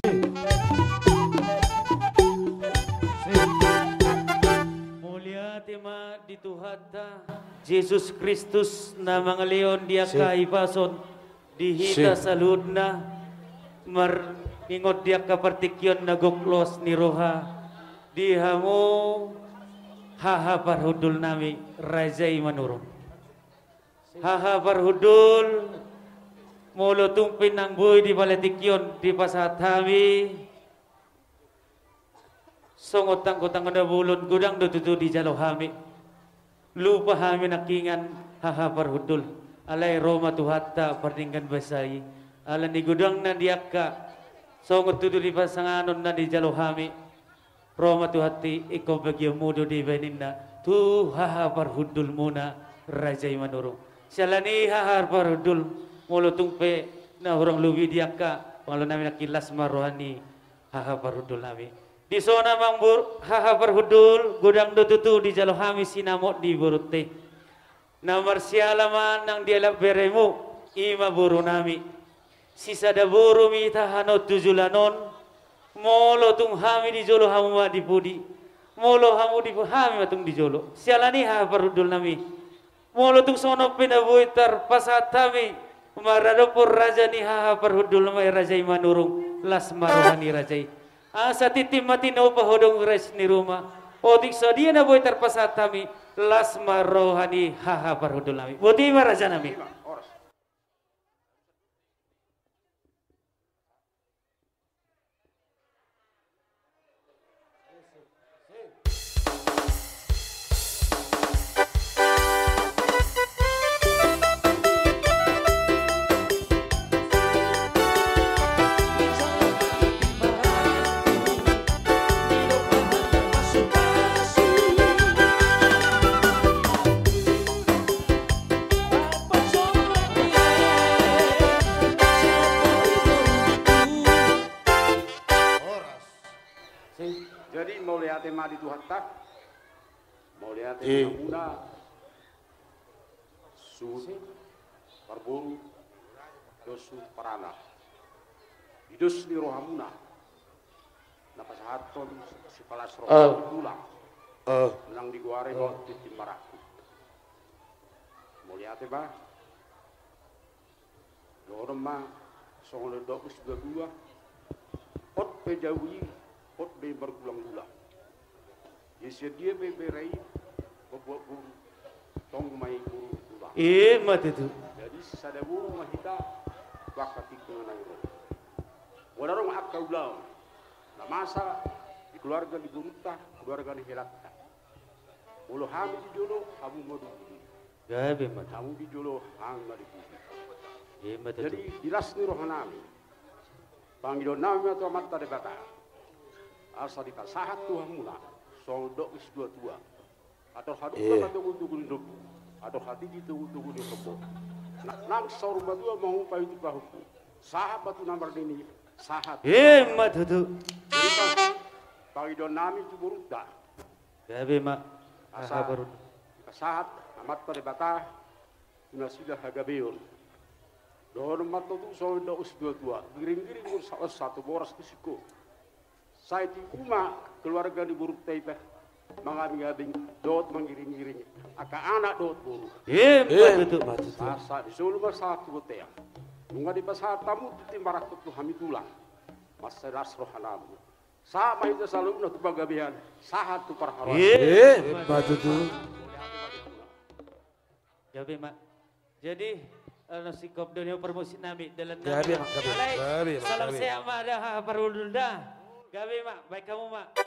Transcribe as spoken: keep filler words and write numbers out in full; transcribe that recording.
Mulia tema di Tuhan Yesus Kristus na mga leon dia kaipason dihita saludna mar ingot dia kapartikyon na guklos ni roha diha mo haha parhudul nami rajai manurun haha parhudul molo tumpin ang buhay di palatikyon di pasatami songot tangkotang kada bulon gudang dututu di jalo hami lupa hami nakingan haha parhudul alay Roma tuhatta pardinggan basai ala ni gudang na diaka songot tutu di pasanganon na di jalo hami Roma tuhati ikaw bagyo mudo di beninna tu haha parhudul muna rajai manurung sialani haha parhudul molo tungpe na orang luwi diaka pangalo namin nakilas marohani haha parhudul namin di sona mangbur haha parhudul gudang dututu di jalo hami sinamot di burute namar sialaman nang dialap beremu ima buru nami sisa da buru mi tahanot tujulanon molo tung hami di jolo hamu ma di pudi molo hamu di hami matung di jolo sialani haha parhudul nami molo tung sono pinabuitar pasatami maradopur raja ni haha parhudul nami rajai manurung las marohani rajai asa titim mati no pahodong res ni rumah odik so dia na boy terpasatami las marohani haha parhudul nami boti maraja nami Jadi mau lihat tema di Tuhan tak, mau lihat tema muna, su, parburu, dosu parana, hidus di rohamuna, napa sahaton si palas roh pulang, menang di guare mau di timbaraku, mau lihat tema, dorong ma, soal dokus berdua, pot pejawi. Pot be bergulang-gulang. Yesus dia be berai, membuat buru, tong mai buru gulang. Eh mati tu. Jadi sada buru mahita bakat ikut nairo. Walau orang akal ulang, na masa di keluarga di burutah, keluarga di helakta. Mulu hamu di jolo, hamu modu. Gabe mati. Hamu di jolo, hamu di budi. Eh mati tu. Jadi dilas ni rohanami. Panggilan nami atau mata debata. Asal di sahat Tuhan mula, soldok is dua tua, atau hadu kan atau untuk gunduk, atau hati itu untuk gunduk kebo. Nang saur badua mau payu di bahuku, sahabat tu nomor ini sahat. Eh mat tu. Pagi don nami tu buruta. Gabe mak. Asal baru. Sahat amat pada bata, guna sudah hagabeon. Don mat tu soldok is dua tua, giring-giring salah satu boras kusiko. Saya di rumah keluarga di buruk taibah mengabing-abing dot mengiring-iring aka anak dot buru eh betul betul masa di solo masa tu teang nunga di pasar tamu timbarak tu hami tulang masa ras rohanamu sama itu selalu nak bagabian sahat tu parharan eh betul tu ya mak jadi sikap dunia promosi nabi dalam gabi mak gabi salam saya mak dah parulda. Gabi mak, baik kamu mak.